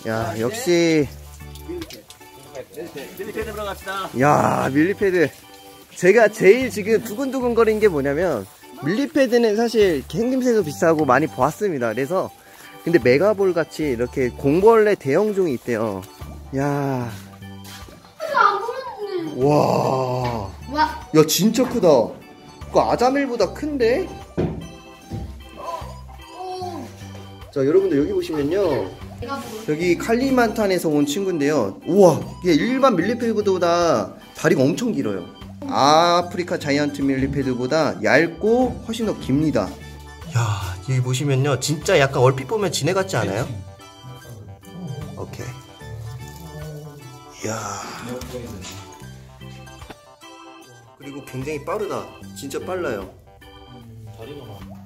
야, 역시. 밀리패드 보러 갑시다. 야, 밀리패드. 제가 제일 지금 두근두근 거린 게 뭐냐면, 밀리패드는 사실 생김새도 비슷하고 많이 보았습니다. 그래서 근데 메가볼 같이 이렇게 공벌레 대형종이 있대요. 야. 와. 야, 진짜 크다. 그거 아자밀보다 큰데? 자, 여러분들 여기 보시면요. 여기 칼리만탄에서 온 친구인데요. 우와, 이게 일반 밀리패드보다 다리가 엄청 길어요. 아프리카 자이언트 밀리패드보다 얇고 훨씬 더 깁니다. 야, 여기 보시면요, 진짜 약간 얼핏 보면 지네 같지 않아요? 오케이. 이야. 그리고 굉장히 빠르다. 진짜 빨라요. 다리가 많아.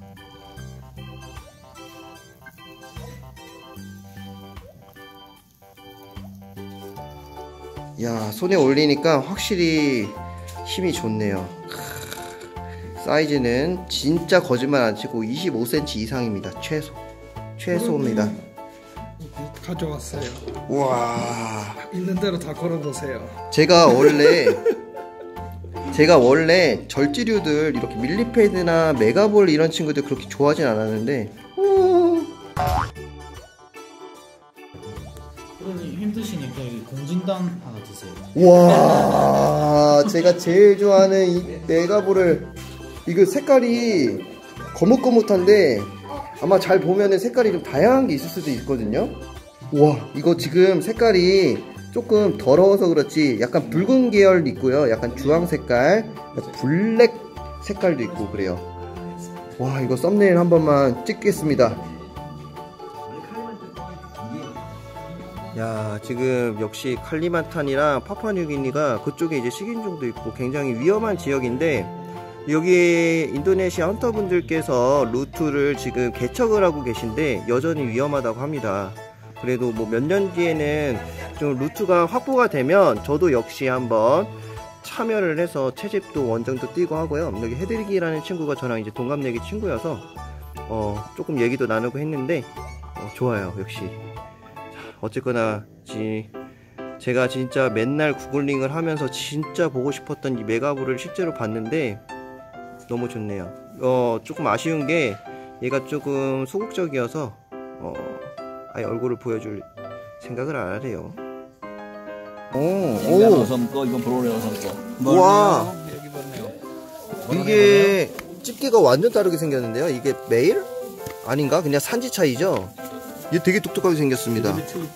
야, 손에 올리니까 확실히 힘이 좋네요. 사이즈는 진짜 거짓말 안 치고 25cm 이상입니다. 최소입니다. 가져왔어요. 우와. 있는 대로 다 걸어보세요. 제가 원래 절지류들 이렇게 밀리패드나 메가볼 이런 친구들 그렇게 좋아하진 않았는데 힘드시니까 여기 공진단 하나 드세요. 와, 제가 제일 좋아하는 이 메가볼을, 이거 색깔이 거뭇거뭇한데 아마 잘 보면은 색깔이 좀 다양한 게 있을 수도 있거든요. 와, 이거 지금 색깔이 조금 더러워서 그렇지 약간 붉은 계열도 있고요, 약간 주황 색깔, 블랙 색깔도 있고 그래요. 와, 이거 썸네일 한 번만 찍겠습니다. 야, 지금 역시 칼리만탄이랑 파푸아뉴기니가 그쪽에 이제 식인종도 있고 굉장히 위험한 지역인데, 여기 인도네시아 헌터분들께서 루트를 지금 개척을 하고 계신데 여전히 위험하다고 합니다. 그래도 뭐 몇 년 뒤에는 좀 루트가 확보가 되면 저도 역시 한번 참여를 해서 채집도 원정도 뛰고 하고요. 여기 해드리기라는 친구가 저랑 이제 동갑내기 친구여서 조금 얘기도 나누고 했는데 좋아요. 역시 어쨌거나 제가 진짜 맨날 구글링을 하면서 진짜 보고 싶었던 이 메가볼을 실제로 봤는데 너무 좋네요. 조금 아쉬운 게 얘가 조금 소극적이어서 아예 얼굴을 보여줄 생각을 안 하래요. 오, 섬거 이건 브로레오 섬거. 와, 이게 집게가 완전 다르게 생겼는데요. 이게 메일? 아닌가? 그냥 산지 차이죠? 얘 되게 똑똑하게 생겼습니다.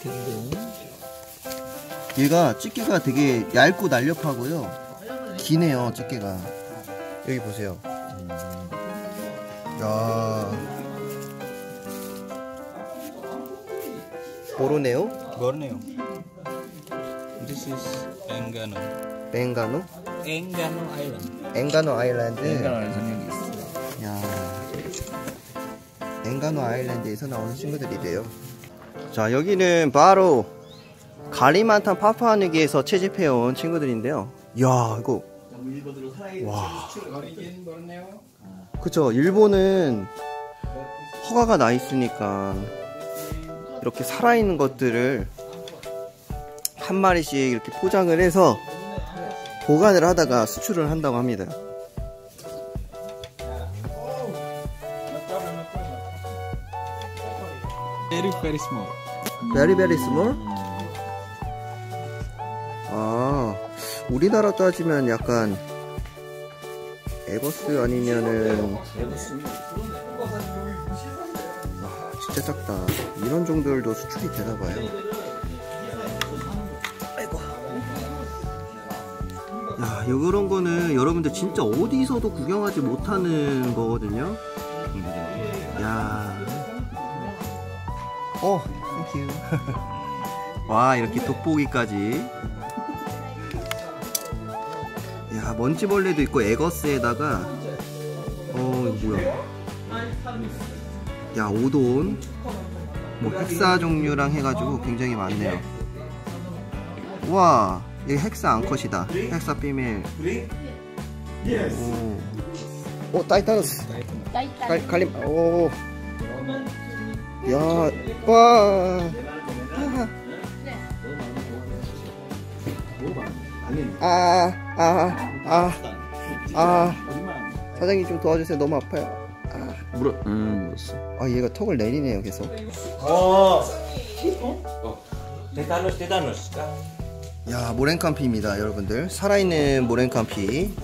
얘가 집게가 되게 얇고 날렵하고요, 기네요. 집게가 여기 보세요. 야, 보르네오? This is Enggano. 벵가노? Enggano Island. 엔가노 아일랜드. Enggano Island 있어. 야, 엔가노 아일랜드에서 나오는 친구들이래요. 자, 여기는 바로 칼리만탄 파푸아뉴기니에서 채집해온 친구들인데요. 야, 이거 와, 그쵸, 일본은 허가가 나 있으니까 이렇게 살아있는 것들을 한 마리씩 이렇게 포장을 해서 보관을 하다가 수출을 한다고 합니다. Very small. Very small? 아, 우리나라 따지면 약간 에버스 아니면은, 와, 진짜 작다. 이런 종들도 수출이 되나봐요. 아이고. 야, 요런 거는 여러분들 진짜 어디서도 구경하지 못하는 거거든요. 야, 땡큐. 와, 이렇게 돋보기까지. 야, 먼지벌레도 있고 에거스에다가 이거 뭐야, 야, 오돈 뭐 헥사 종류랑 해가지고 굉장히 많네요. 우와, 이게 헥사 암컷이다. 헥사 피메일. 오, 타이타노스. 칼림. 오, 야, 와, 사장님 좀 도와주세요. 너무 아파요. 물었어. 얘가 턱을 내리네요, 계속. 테타노스. 야, 모랭캄피입니다, 여러분들. 살아있는 모랭캄피.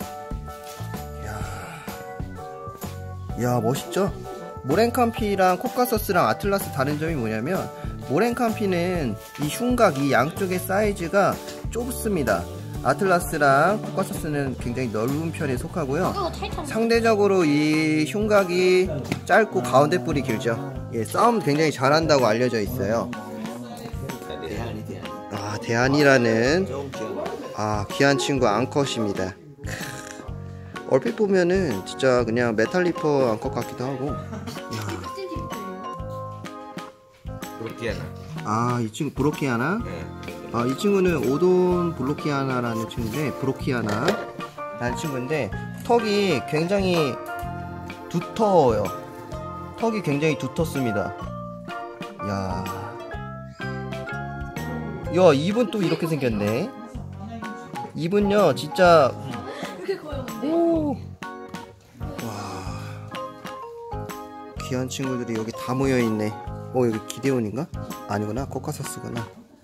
야, 멋있죠? 모랭캄피랑 코카서스랑 아틀라스 다른 점이 뭐냐면, 모랭캄피는 이 흉각, 이 양쪽의 사이즈가 좁습니다. 아틀라스랑 코카서스는 굉장히 넓은 편에 속하고요. 상대적으로 이 흉각이 짧고 가운데 뿔이 길죠. 예, 싸움 굉장히 잘한다고 알려져 있어요. 대한이라는 귀한 친구 앙컷입니다. 얼핏 보면은 진짜 그냥 메탈리퍼 앙컷 같기도 하고. 브로키아나. 이 친구 브로키아나. 네. 이 친구는 오돈 블로키아나라는 친구인데, 브로키아나라는 친구인데, 턱이 굉장히 두터워요. 턱이 굉장히 두텁습니다. 야, 입은 또 이렇게 생겼네. 입은요, 진짜. 귀한 친구들이 여기 다 모여있네. 여기 기데온인가? 아니구나, 코카서스구나.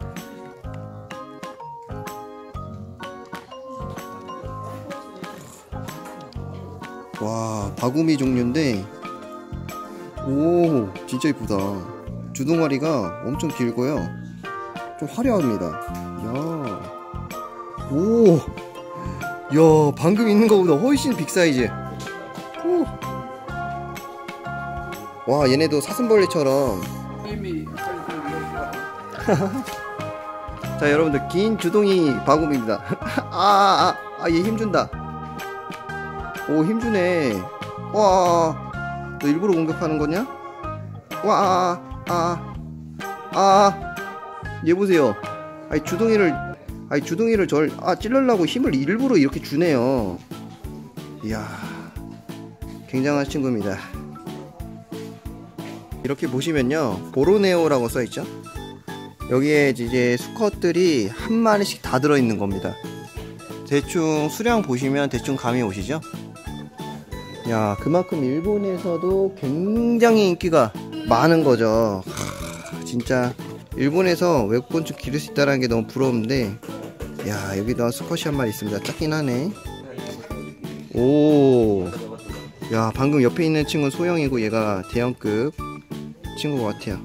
와, 바구미 종류인데, 진짜 이쁘다. 주둥아리가 엄청 길고요. 좀 화려합니다. 야, 방금 있는 것보다 훨씬 빅 사이즈. 와, 얘네도 사슴벌레처럼. 자, 여러분들, 긴 주둥이 바구미입니다. 얘 힘준다. 힘주네. 너 일부러 공격하는 거냐? 얘 보세요. 주둥이를 찔러려고 힘을 일부러 이렇게 주네요. 이야, 굉장한 친구입니다. 이렇게 보시면요, 보로네오라고 써있죠. 여기에 이제 수컷들이 한 마리씩 다 들어있는 겁니다. 대충 수량 보시면 대충 감이 오시죠. 야, 그만큼 일본에서도 굉장히 인기가 많은 거죠. 진짜 일본에서 외국곤충 기를 수 있다는 게 너무 부러운데, 야, 여기도 수컷이 한 마리 있습니다. 작긴 하네. 야, 방금 옆에 있는 친구는 소형이고 얘가 대형급 친구 같아요.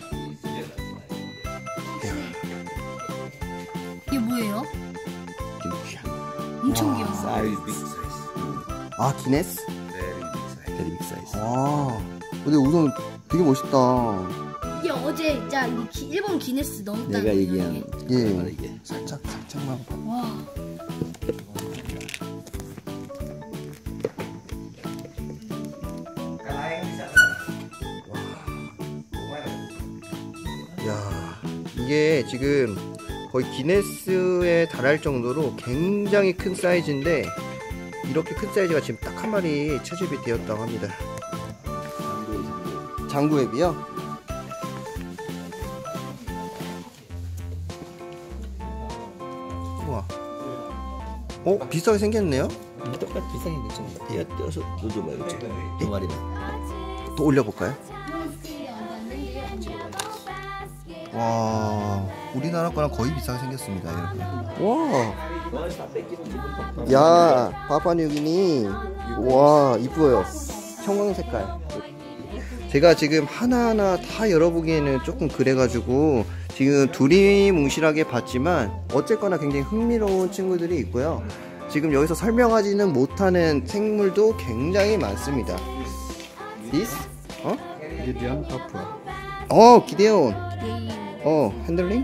이게 뭐예요? 엄청 귀여워. 기네스? Very big size. 근데 우선 되게 멋있다. 이게 어제 진짜 일본 기네스 넘었다는 내가 얘기한 예. 살짝만. 와. 야, 이게 지금 거의 기네스에 달할 정도로 굉장히 큰 사이즈인데, 이렇게 큰 사이즈가 지금 딱 한 마리 채집이 되었다고 합니다. 장구앱이요? 우와. 비슷하게 생겼네요? 똑같이 비슷하게 얘가 떼어서 넣어줘봐요. 그치? 두 마리는. 또 올려볼까요? 와, 우리나라 거랑 거의 비슷하게 생겼습니다, 여러분. 야, 파푸아뉴기니. 와, 이뻐요. 형광 색깔. 제가 지금 하나하나 다 열어보기에는 조금 그래가지고 지금 두리뭉실하게 봤지만 어쨌거나 굉장히 흥미로운 친구들이 있고요. 지금 여기서 설명하지는 못하는 생물도 굉장히 많습니다. This? 기데온 파푸아. 기데온. 핸들링?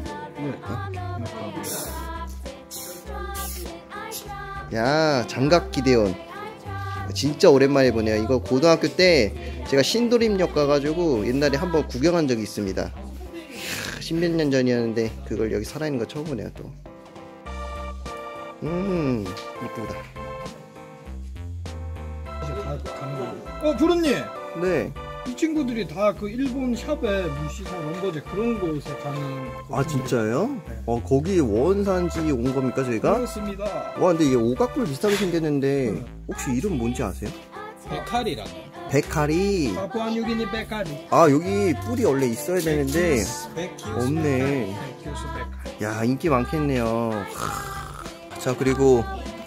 야, 장갑 기데온. 진짜 오랜만에 보네요. 이거 고등학교 때 제가 신도림역 가가지고 옛날에 한번 구경한 적이 있습니다. 십몇 년 전이었는데 그걸 여기 살아있는 거 처음 보네요 또. 이쁘다. 교수님. 네. 이 친구들이 다 그 일본 샵에 무시사 런거제 그런 곳에 가는. 아 진짜요? 거기 원산지 온 겁니까 저희가? 그렇습니다. 와 근데 얘 오각불 비슷하게 생겼는데 혹시 이름 뭔지 아세요? 베카리라는. 베카리. 파푸아뉴기니 베카리. 아 여기 뿔이 원래 있어야 되는데 없네. 베키우스 베카리. 야 인기 많겠네요. 자 그리고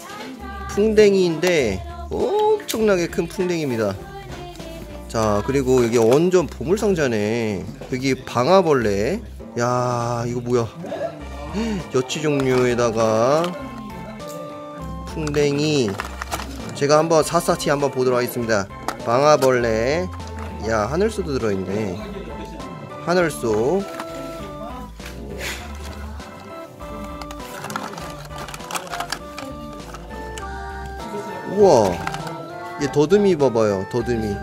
풍뎅이인데 엄청나게 큰 풍뎅이입니다. 자 그리고 여기 완전 보물상자네. 여기 방아벌레. 야 이거 뭐야, 여치 종류에다가 풍뎅이. 제가 한번 사사티 한번 보도록 하겠습니다. 방아벌레. 야 하늘소도 들어있네. 하늘소. 우와 얘 더듬이 봐봐요. 더듬이.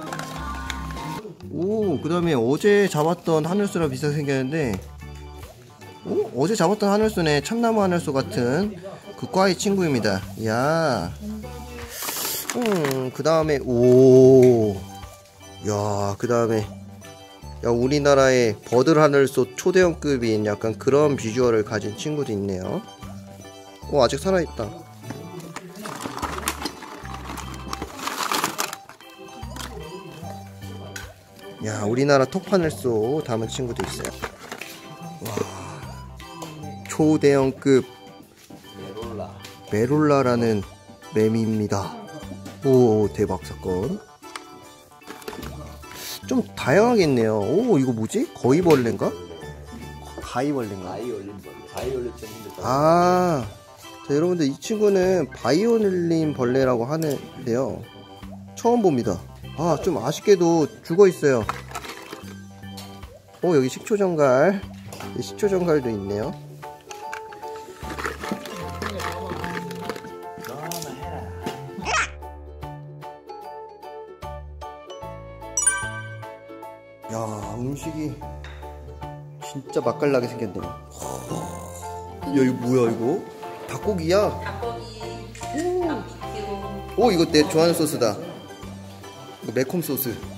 오 그 다음에 어제 잡았던 하늘소랑 비슷하게 생겼는데 어제 잡았던 하늘소네. 참나무 하늘소 같은 그 과의 친구입니다. 야 그 다음에 그 다음에 야 우리나라의 버들 하늘소 초대형급인 약간 그런 비주얼을 가진 친구도 있네요. 아직 살아있다. 야 우리나라 톱하늘소 담은 친구도 있어요. 와 초대형급 메롤라라는 매미입니다. 오 대박 사건. 좀 다양하겠네요. 오 이거 뭐지? 거위벌레인가? 바이벌레인가? 바이올렛 생긴다. 자 여러분들 이 친구는 바이올린 벌레라고 하는데요. 처음 봅니다. 좀 아쉽게도 죽어있어요. 여기 식초정갈. 식초정갈도 있네요. 야 음식이 진짜 맛깔나게 생겼네요. 야 이거 뭐야 이거? 닭고기야? 닭고기. 오 이거 내 좋아하는 소스다. 이거 매콤 소스.